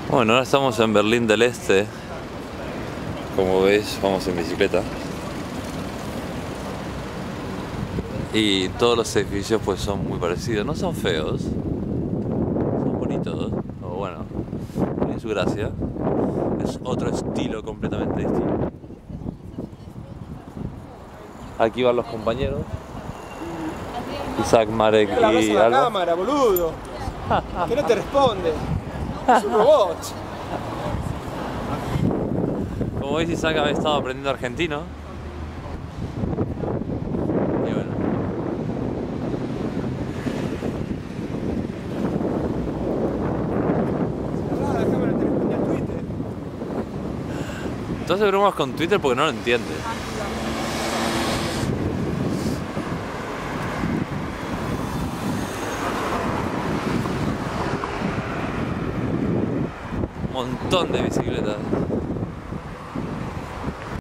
Bueno, ahora estamos en Berlín del Este. Como veis, vamos en bicicleta. Y todos los edificios pues son muy parecidos. No son feos, son bonitos. O bueno, tienen su gracia. Es otro estilo completamente distinto. Aquí van los compañeros. Isaac, Marek La ves y a la Alba. cámara, boludo. Que no te responde. Es un robot. Como veis, Isaac había estado aprendiendo argentino. Y bueno. La cámara te responde a Twitter. Tú haces bromas con Twitter porque no lo entiendes. Un montón de bicicletas.